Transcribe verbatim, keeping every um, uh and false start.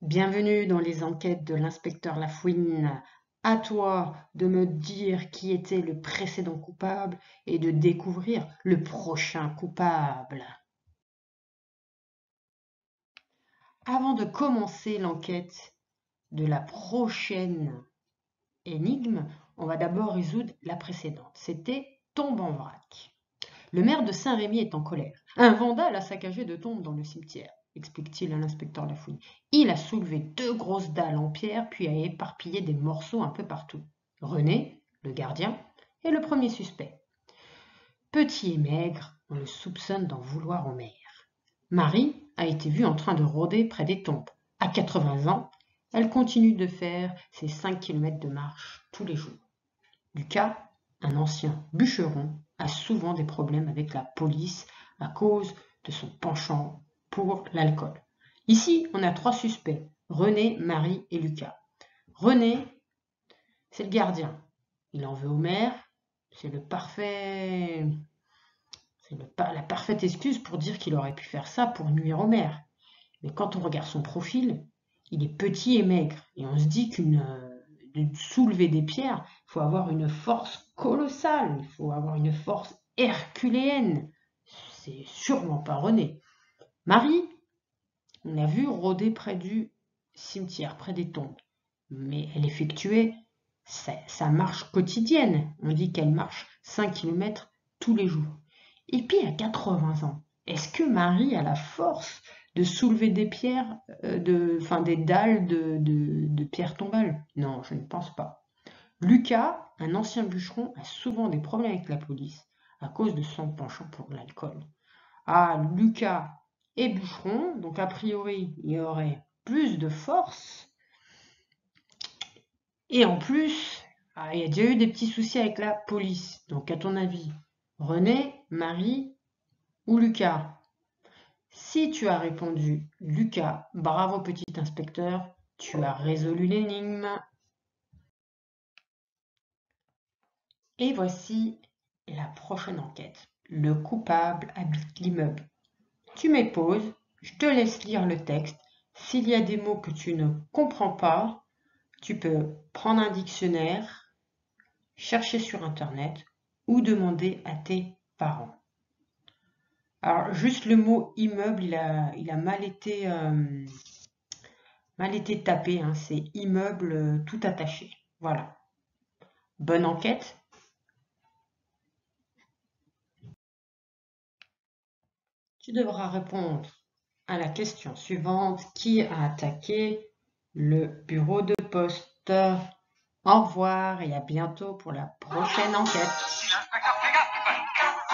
Bienvenue dans les enquêtes de l'inspecteur Lafouine. À toi de me dire qui était le précédent coupable et de découvrir le prochain coupable. Avant de commencer l'enquête de la prochaine énigme, on va d'abord résoudre la précédente. C'était tombe en vrac. Le maire de Saint-Rémy est en colère. Un vandale a saccagé deux tombes dans le cimetière, explique-t-il à l'inspecteur Lafouine. Il a soulevé deux grosses dalles en pierre, puis a éparpillé des morceaux un peu partout. René, le gardien, est le premier suspect. Petit et maigre, on le soupçonne d'en vouloir au maire. Marie a été vue en train de rôder près des tombes. À quatre-vingts ans, elle continue de faire ses cinq kilomètres de marche tous les jours. Lucas, un ancien bûcheron, a souvent des problèmes avec la police à cause de son penchant pour l'alcool. Ici, on a trois suspects, René, Marie et Lucas. René, c'est le gardien. Il en veut au maire. C'est le parfait... C'est le, la parfaite excuse pour dire qu'il aurait pu faire ça pour nuire au maire. Mais quand on regarde son profil, il est petit et maigre. Et on se dit qu'une de soulever des pierres, il faut avoir une force colossale, il faut avoir une force herculéenne. C'est sûrement pas René. Marie, on l'a vu rôder près du cimetière, près des tombes. Mais elle effectuait sa, sa marche quotidienne. On dit qu'elle marche cinq kilomètres tous les jours. Et puis à quatre-vingts ans, est-ce que Marie a la force de soulever des pierres, euh, de, enfin des dalles de, de, de pierres tombales? Non, je ne pense pas. Lucas, un ancien bûcheron, a souvent des problèmes avec la police à cause de son penchant pour l'alcool. Ah, Lucas est bûcheron, donc a priori, il y aurait plus de force. Et en plus, ah, il y a déjà eu des petits soucis avec la police. Donc, à ton avis, René, Marie ou Lucas? Si tu as répondu Lucas, bravo petit inspecteur, tu as résolu l'énigme. Et voici la prochaine enquête. Le coupable habite l'immeuble. Tu mets pause, je te laisse lire le texte. S'il y a des mots que tu ne comprends pas, tu peux prendre un dictionnaire, chercher sur internet ou demander à tes parents. Alors juste le mot immeuble, il a, il a mal été, euh, mal été tapé, hein. C'est immeuble euh, tout attaché. Voilà. Bonne enquête. Tu devras répondre à la question suivante. Qui a attaqué le bureau de poste? Au revoir et à bientôt pour la prochaine enquête.